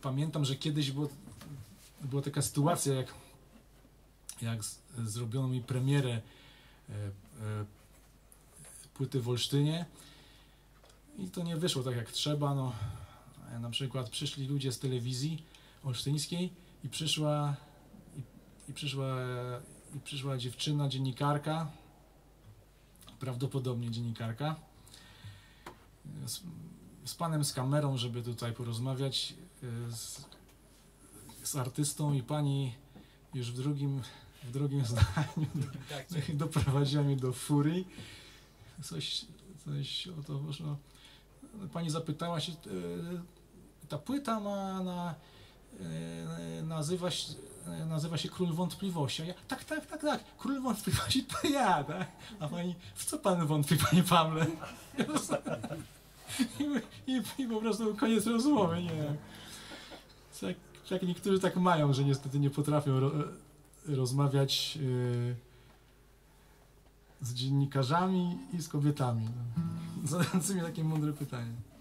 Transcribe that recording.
pamiętam, że kiedyś była taka sytuacja, jak zrobiono mi premierę płyty w Olsztynie i to nie wyszło tak jak trzeba. No, na przykład przyszli ludzie z telewizji olsztyńskiej i przyszła dziewczyna, dziennikarka, prawdopodobnie dziennikarka, z panem z kamerą, żeby tutaj porozmawiać z artystą, i pani już w drugim zdaniu doprowadziła mnie do furii. Coś o to można. Pani zapytała się, ta płyta nazywa się Król Wątpliwości. A ja, tak, Król Wątpliwości to ja, tak? A pani, w co pan wątpi, panie Pawle? I po prostu koniec rozmowy, nie wiem. Tak niektórzy tak mają, że niestety nie potrafią rozmawiać z dziennikarzami i z kobietami, zadającymi takie mądre pytania.